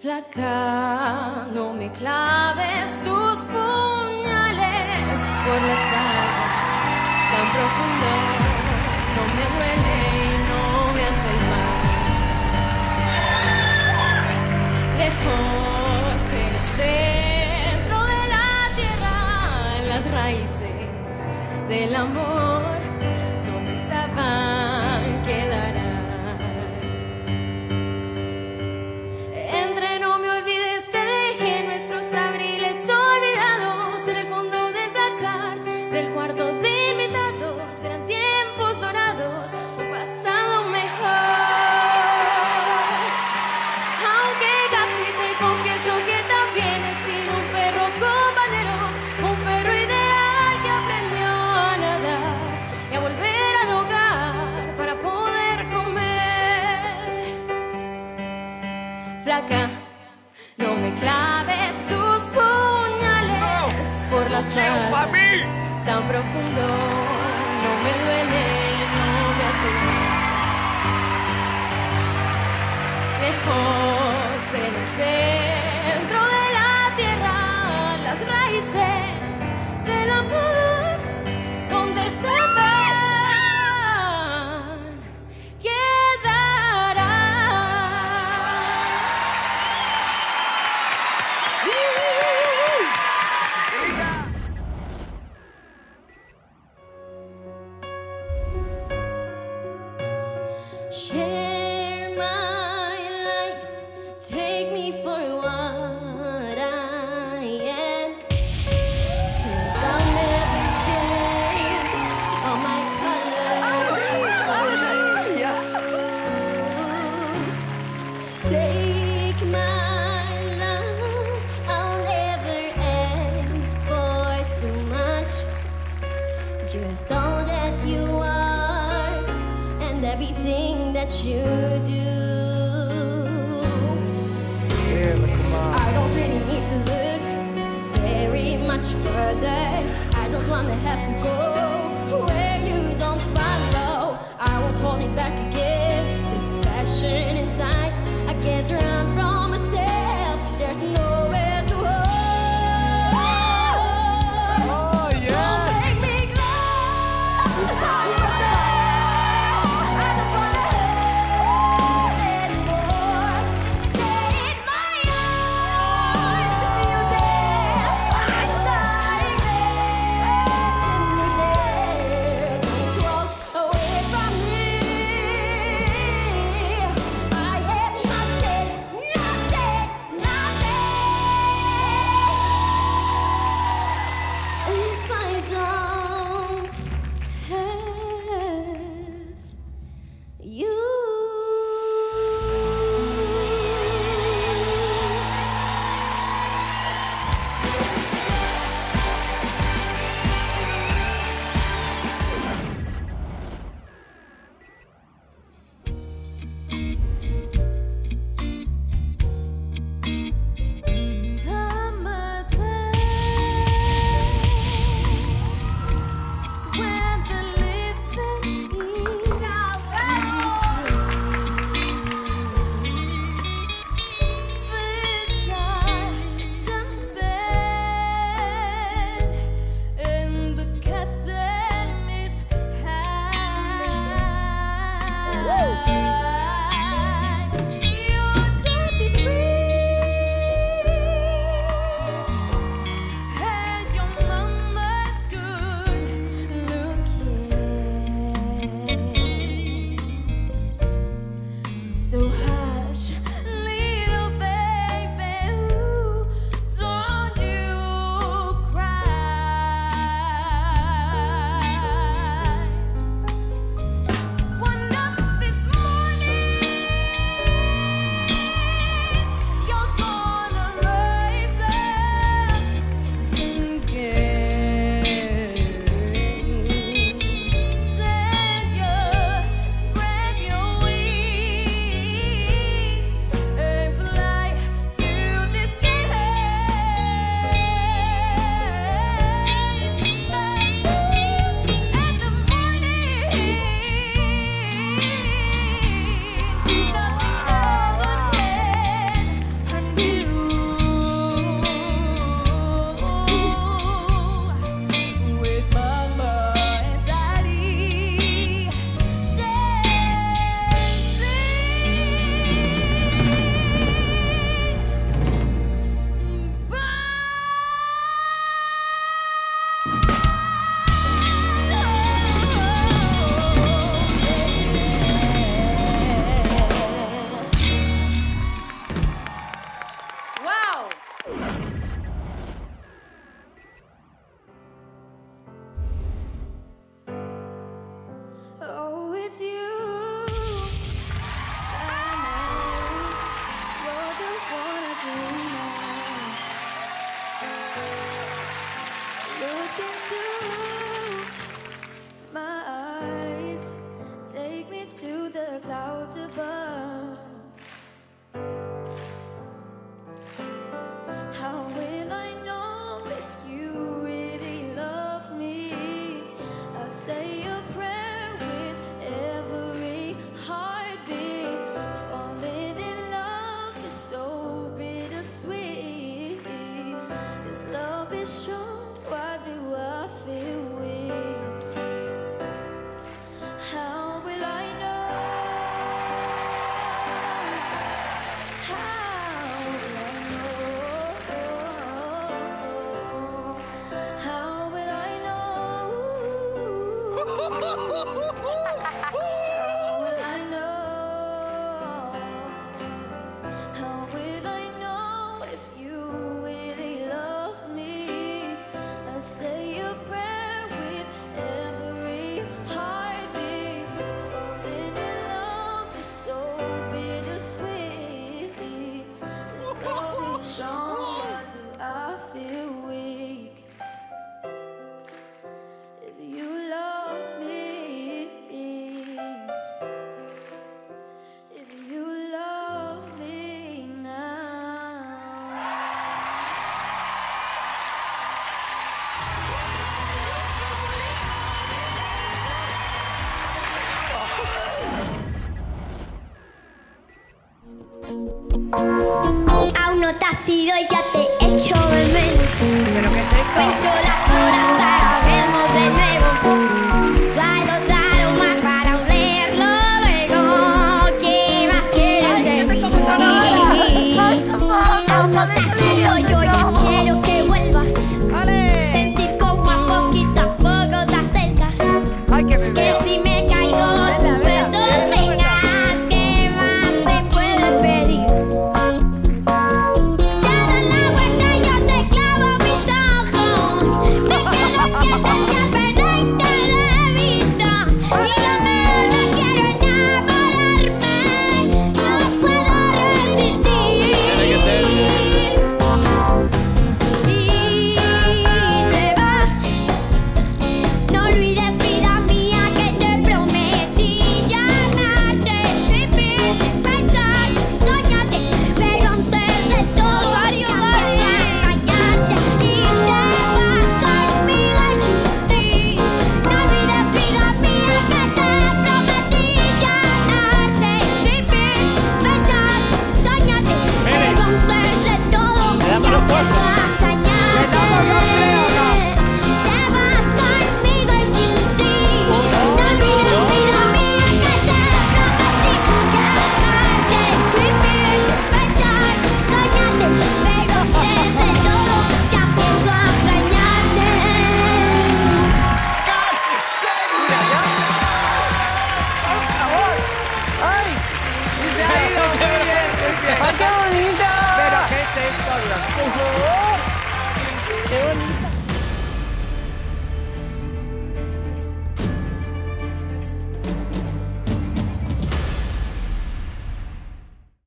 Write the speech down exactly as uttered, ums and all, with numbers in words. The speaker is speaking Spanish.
Flaca, no me claves tus puñales por la espalda, tan profundo, no me duele y no me hace mal. Lejos en el centro de la tierra, en las raíces del amor, donde estaban quedarán. Del cuarto de invitados eran tiempos dorados, un pasado mejor. Aunque casi te confieso que también he sido un perro compañero, un perro ideal que aprendió a nadar y a volver al hogar para poder comer. Flaca, no me claves tus puñales por las ramas. Tan profundo, no me duele, no me hace mal. Lejos en el centro de la tierra, las raíces del amor, donde estaban, quedarán. Share my life, take me for what I am. 'Cause I'll never change all my colors for you. Yes. Take my love, I'll never ask for too much. Just all that you are and everything that you do. Yeah, look, come on. I don't really need to look very much further. I don't wanna have to go where you don't follow. I won't hold it back again. This passion inside, I can't run from myself. There's nowhere to hold. Oh, yes. Don't make me close on your day. looks into my eyes, take me to the clouds above. How will I know if you really love me? I'll say a prayer with every heartbeat. Falling in love is so bittersweet. This love is strong, why do I feel weak? How will I know? How will I know? How will I know? How will I know? How will I know if you really love me? I say a prayer with every heartbeat. Falling in love is so bittersweet. This love is strong, why do I feel weak? If you love me, if you love me now. Aún no te has ido y ya te echo de menos. ¿Pero qué es esto? Cuento las horas para vernos de nuevo. Guardo aroma para olerlo luego. ¿Qué más quieres de mí? Aún no te has ido, yo ya quiero que vuelvas. ¡Ale! Sentir como a poquito a poco te acercas. ¡Ay, qué Que bebé! si me caigo, tú me sostengas. ¿Qué más se puede pedir? Te das la vuelta y yo te clavo mis ojos. Me quedo quieta y te perderte de vista. Y yo me no quiero enamorarme. No puedo resistir. Y te vas. No olvides, vida mía, que te prometí llamarte, vivir, pensar, soñarte, pero antes de todo ya empiezo a extrañarte y te vas conmigo y sin ti. No olvides, vida mía, que te prometí llamarte, vivir, pensar, soñarte, pero antes de todo ya empiezo a extrañarte. Te vas conmigo y sin ti. No olvides, vida mía, que te prometí llamarte, escribir, pensar, soñarte, pero desde todo ya empiezo a extrañarte. ¡Ay! ¡Y se ha ido! ¡Qué bien! ¡Qué bien! ¡Ay, qué bonita! ¿Pero qué es esto, Dios? ¡Qué bonito!